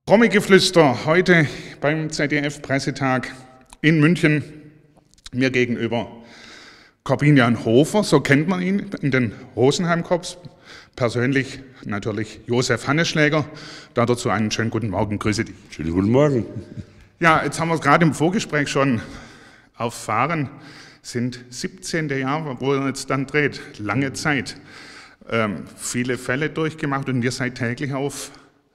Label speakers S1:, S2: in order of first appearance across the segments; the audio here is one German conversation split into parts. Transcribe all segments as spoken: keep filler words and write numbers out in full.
S1: Promi-Geflüster, heute beim Z D F-Pressetag in München. Mir gegenüber Corbinian Hofer, so kennt man ihn in den Rosenheim-Cops. Persönlich natürlich Josef Hanneschläger. Dazu einen schönen guten Morgen, grüße dich.
S2: Schönen guten Morgen.
S1: Ja, jetzt haben wir es gerade im Vorgespräch schon erfahren. Sind siebzehnte Jahr, wo er jetzt dann dreht. Lange Zeit. Ähm, viele Fälle durchgemacht und ihr seid täglich auf,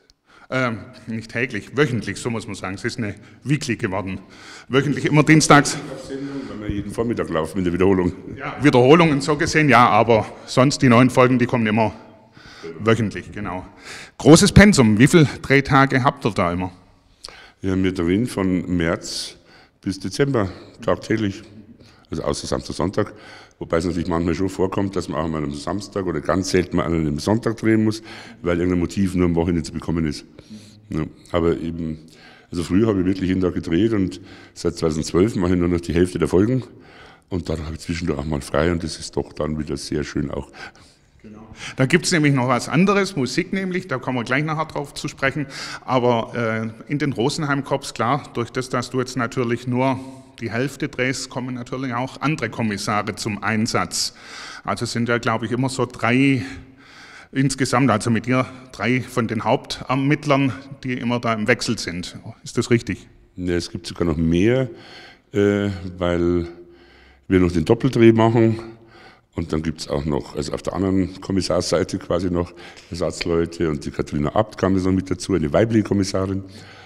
S1: ähm, nicht täglich, wöchentlich, so muss man sagen. Es ist eine Weekly geworden. Wöchentlich, immer dienstags.
S2: Wenn wir jeden Vormittag laufen mit der Wiederholung.
S1: Ja, Wiederholungen so gesehen, ja, aber sonst die neuen Folgen, die kommen immer wöchentlich, genau. Großes Pensum, wie viele Drehtage habt ihr da immer?
S2: Ja, wir drehen von März bis Dezember tagtäglich, also außer Samstag, Sonntag. Wobei es natürlich manchmal schon vorkommt, dass man auch mal an einem Samstag oder ganz selten mal an einem Sonntag drehen muss, weil irgendein Motiv nur am Wochenende zu bekommen ist. Ja, aber eben, also früher habe ich wirklich jeden Tag gedreht und seit zweitausendzwölf mache ich nur noch die Hälfte der Folgen und dann habe ich zwischendurch auch mal frei und das ist doch dann wieder sehr schön auch.
S1: Genau. Da gibt es nämlich noch was anderes, Musik nämlich, da kommen wir gleich nachher drauf zu sprechen, aber äh, in den Rosenheim-Cops, klar, durch das, dass du jetzt natürlich nur die Hälfte drehst, kommen natürlich auch andere Kommissare zum Einsatz. Also sind ja, glaube ich, immer so drei insgesamt, also mit dir drei von den Hauptermittlern, die immer da im Wechsel sind. Ist das richtig?
S2: Ja, es gibt sogar noch mehr, äh, weil wir noch den Doppeldreh machen. Und dann gibt es auch noch, also auf der anderen Kommissarsseite quasi noch Ersatzleute und die Katharina Abt kam jetzt noch mit dazu, eine weibliche Kommissarin.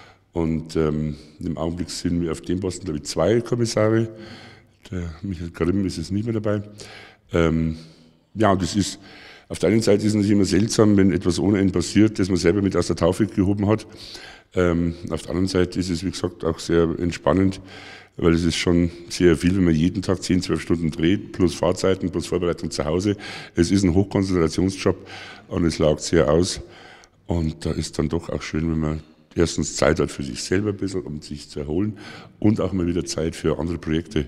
S2: Und ähm, im Augenblick sind wir auf dem Posten, glaube ich, zwei Kommissare. Der Michael Grimm ist jetzt nicht mehr dabei. Ähm, ja, und das ist, auf der einen Seite ist es natürlich immer seltsam, wenn etwas ohne einen passiert, das man selber mit aus der Taufe gehoben hat. Ähm, auf der anderen Seite ist es, wie gesagt, auch sehr entspannend, weil es ist schon sehr viel, wenn man jeden Tag zehn, zwölf Stunden dreht, plus Fahrzeiten, plus Vorbereitung zu Hause. Es ist ein Hochkonzentrationsjob und es laugt sehr aus. Und da ist dann doch auch schön, wenn man erstens Zeit hat für sich selber ein bisschen, um sich zu erholen und auch mal wieder Zeit für andere Projekte.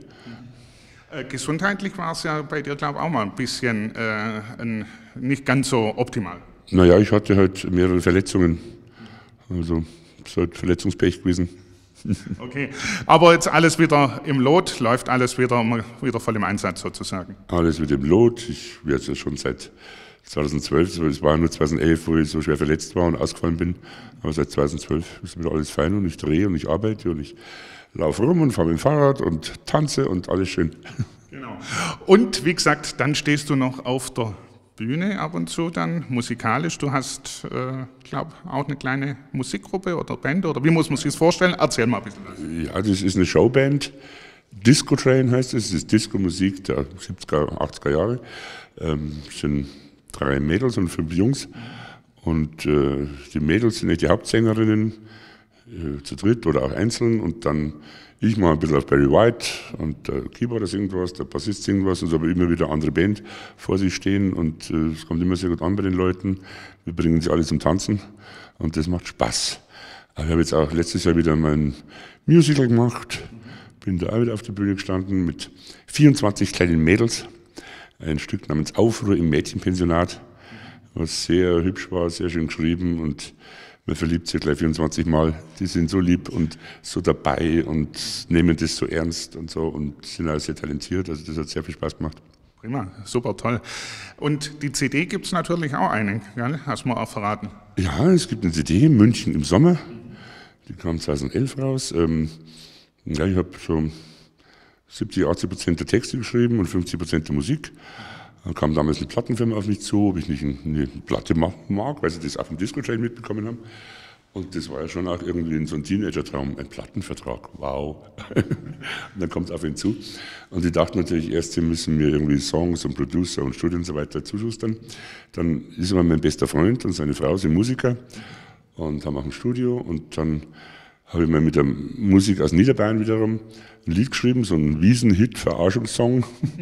S1: Äh, gesundheitlich war es ja bei dir, glaube ich, auch mal ein bisschen äh, ein, nicht ganz so optimal.
S2: Naja, ich hatte halt mehrere Verletzungen. Also es ist halt Verletzungspech gewesen.
S1: Okay, aber jetzt alles wieder im Lot, läuft alles wieder, wieder voll im Einsatz sozusagen?
S2: Alles wieder im Lot. Ich werde ja schon seit zweitausendzwölf, es war nur zweitausendelf, wo ich so schwer verletzt war und ausgefallen bin. Aber seit zweitausendzwölf ist wieder alles fein und ich drehe und ich arbeite und ich laufe rum und fahre mit dem Fahrrad und tanze und alles schön.
S1: Genau. Und wie gesagt, dann stehst du noch auf der Bühne ab und zu dann musikalisch. Du hast, äh, glaube ich, auch eine kleine Musikgruppe oder Band oder wie muss man sich das vorstellen? Erzähl mal ein bisschen was.
S2: Ja, das ist eine Showband. Disco Train heißt es. Das ist Disco-Musik der siebziger, achtziger Jahre. Ähm, es sind drei Mädels und fünf Jungs. Und äh, die Mädels sind nicht die Hauptsängerinnen, äh, zu dritt oder auch einzeln. Und dann ich mache ein bisschen auf Barry White und der Keyboarder singt was, der Bassist singt was und so, aber immer wieder eine andere Band vor sich stehen. Und äh, es kommt immer sehr gut an bei den Leuten. Wir bringen sie alle zum Tanzen und das macht Spaß. Aber ich habe jetzt auch letztes Jahr wieder mein Musical gemacht. Bin da auch wieder auf der Bühne gestanden mit vierundzwanzig kleinen Mädels. Ein Stück namens Aufruhr im Mädchenpensionat, was sehr hübsch war, sehr schön geschrieben und man verliebt sich gleich vierundzwanzig Mal. Die sind so lieb und so dabei und nehmen das so ernst und so und sind auch sehr talentiert. Also das hat sehr viel Spaß gemacht.
S1: Prima, super toll. Und die C D gibt es natürlich auch eine, gell? Hast du mir auch verraten.
S2: Ja, es gibt eine C D, München im Sommer. Die kam zweitausendelf raus. Ähm, ja, ich habe so siebzig, achtzig Prozent der Texte geschrieben und fünfzig Prozent der Musik. Dann kam damals eine Plattenfirma auf mich zu, ob ich nicht eine Platte machen mag, weil sie das auf dem Disco-Train mitbekommen haben. Und das war ja schon auch irgendwie so ein Teenager-Traum, ein Plattenvertrag, wow. Und dann kommt es auf ihn zu. Und die dachten natürlich erst, sie müssen mir irgendwie Songs und Producer und Studio und so weiter zuschustern. Dann ist aber mein bester Freund und seine Frau sind Musiker und haben auch ein Studio. Und dann habe ich mal mit der Musik aus Niederbayern wiederum ein Lied geschrieben, so ein Wiesen-Hit, Verarschungssong.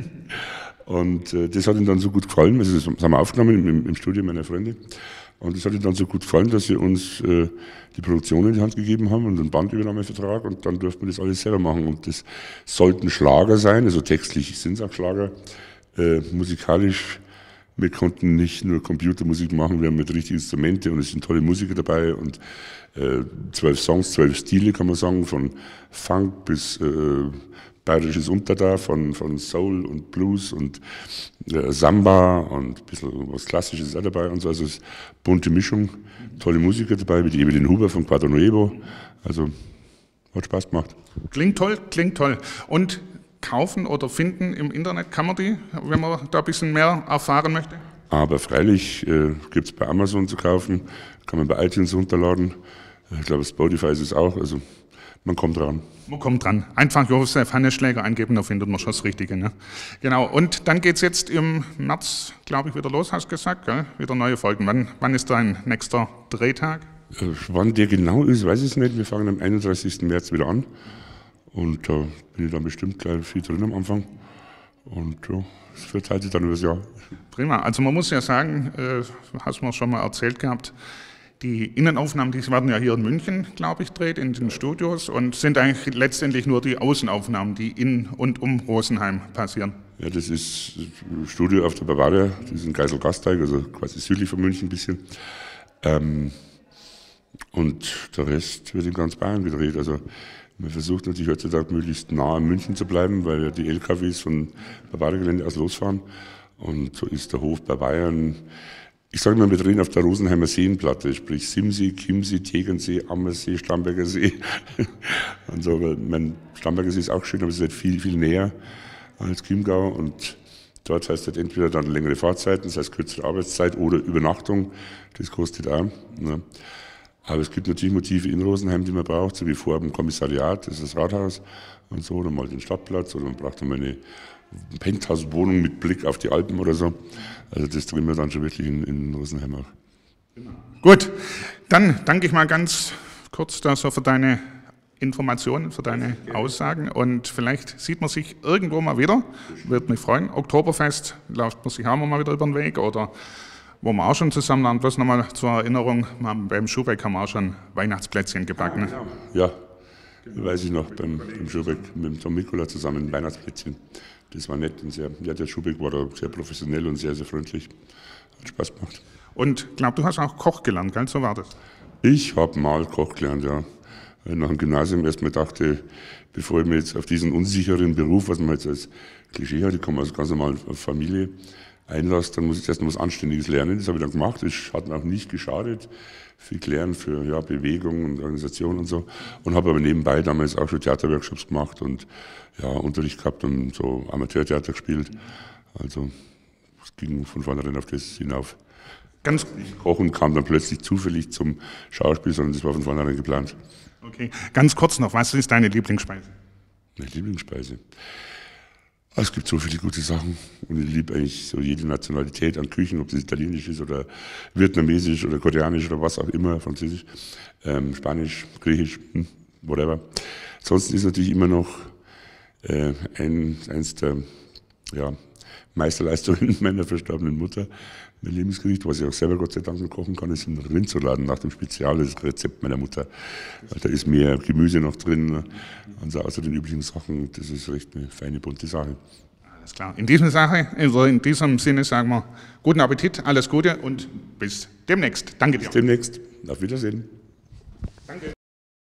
S2: Und äh, das hat ihm dann so gut gefallen, also das haben wir aufgenommen im, im Studio meiner Freunde. Und das hat ihm dann so gut gefallen, dass wir uns äh, die Produktion in die Hand gegeben haben und einen Bandübernahmevertrag und dann durften wir das alles selber machen. Und das sollten Schlager sein, also textlich sind es auch Schlager. Äh, musikalisch Wir konnten nicht nur Computermusik machen, wir haben mit richtigen Instrumente und es sind tolle Musiker dabei und äh, zwölf Songs, zwölf Stile kann man sagen, von Funk bis äh, bayerisches Unterda, von, von Soul und Blues und äh, Samba und ein bisschen was Klassisches auch dabei und so. Also es ist eine bunte Mischung, tolle Musiker dabei, wie die Evelyn Huber von Quadro Nuevo. Also hat Spaß gemacht.
S1: Klingt toll, klingt toll. Und kaufen oder finden im Internet kann man die, wenn man da ein bisschen mehr erfahren möchte?
S2: Aber freilich äh, gibt es bei Amazon zu kaufen, kann man bei iTunes runterladen. Ich glaube, Spotify ist es auch. Also man kommt dran.
S1: Man kommt dran. Einfach Josef Hanneschläger eingeben, da findet man schon das Richtige. Ne? Genau. Und dann geht es jetzt im März, glaube ich, wieder los, hast du gesagt, gell? Wieder neue Folgen. Wann, wann ist dein nächster Drehtag?
S2: Äh, wann der genau ist, weiß ich nicht. Wir fangen am einunddreißigsten März wieder an. Und da äh, bin ich dann bestimmt gleich viel drin am Anfang. Und ja, es verteilt sich dann über das Jahr.
S1: Prima. Also man muss ja sagen, äh, hast du mir schon mal erzählt gehabt, die Innenaufnahmen, die werden ja hier in München, glaube ich, dreht, in den Studios und sind eigentlich letztendlich nur die Außenaufnahmen, die in und um Rosenheim passieren.
S2: Ja, das ist das Studio auf der Bavaria, das ist in Geisel-Gasteig, also quasi südlich von München ein bisschen. Ähm, und der Rest wird in ganz Bayern gedreht. Also man versucht natürlich heutzutage möglichst nah an München zu bleiben, weil ja die L K Ws von Bavaria-Gelände aus losfahren. Und so ist der Hof bei Bayern. Ich sage mal, wir drehen auf der Rosenheimer Seenplatte, sprich Simsee, Chiemsee, Tegernsee, Ammersee, Starnberger See. Und so, weil mein Starnberger See ist auch schön, aber es ist halt viel, viel näher als Chiemgau. Und dort heißt halt entweder dann längere Fahrzeiten, das heißt kürzere Arbeitszeit oder Übernachtung. Das kostet auch. Ne? Aber es gibt natürlich Motive in Rosenheim, die man braucht, so wie vor dem Kommissariat, das ist das Rathaus und so, oder mal den Stadtplatz, oder man braucht einmal eine Penthouse-Wohnung mit Blick auf die Alpen oder so. Also das drehen wir dann schon wirklich in, in Rosenheim auch.
S1: Gut, dann danke ich mal ganz kurz da so für deine Informationen, für deine Aussagen und vielleicht sieht man sich irgendwo mal wieder, würde mich freuen. Oktoberfest, läuft man sich auch mal wieder über den Weg oder wo wir auch schon zusammen waren, bloß nochmal zur Erinnerung, beim Schubeck haben wir auch schon Weihnachtsplätzchen gebacken. Ne?
S2: Ja, weiß ich noch, beim, beim Schubeck mit Tom Mikula zusammen Weihnachtsplätzchen. Das war nett und sehr, ja, der Schubeck war da sehr professionell und sehr, sehr freundlich. Hat Spaß gemacht.
S1: Und ich glaube, du hast auch Koch gelernt, gell? So war das?
S2: Ich habe mal Koch gelernt, ja. Nach dem Gymnasium erstmal dachte, bevor ich mir jetzt auf diesen unsicheren Beruf, was man jetzt als Klischee hat, ich komme aus ganz normalen Familie, einlasse, dann muss ich erst noch was Anständiges lernen. Das habe ich dann gemacht. Das hat mir auch nicht geschadet. Viel lernen für ja, Bewegung und Organisation und so. Und habe aber nebenbei damals auch schon Theaterworkshops gemacht und ja, Unterricht gehabt und so Amateurtheater gespielt. Also es ging von vornherein auf das hinauf.
S1: Ganz
S2: ich kochen kam dann plötzlich zufällig zum Schauspiel, sondern das war von vornherein geplant.
S1: Okay, ganz kurz noch, was ist deine Lieblingsspeise?
S2: Meine Lieblingsspeise? Es gibt so viele gute Sachen und ich liebe eigentlich so jede Nationalität an Küchen, ob es italienisch ist oder vietnamesisch oder koreanisch oder was auch immer, französisch, ähm, spanisch, griechisch, hm, whatever. Ansonsten ist natürlich immer noch äh, ein, eins der ja, Meisterleistungen meiner verstorbenen Mutter, mein Lebensgericht, was ich auch selber Gott sei Dank noch kochen kann, ist ein Rindsrouladen nach dem Spezialrezept meiner Mutter. Da ist mehr Gemüse noch drin, also außer den üblichen Sachen. Das ist recht eine feine, bunte Sache.
S1: Alles klar. In diesem, Sache, also in diesem Sinne sagen wir guten Appetit, alles Gute und bis demnächst. Danke dir.
S2: Bis demnächst. Auf Wiedersehen.
S1: Danke.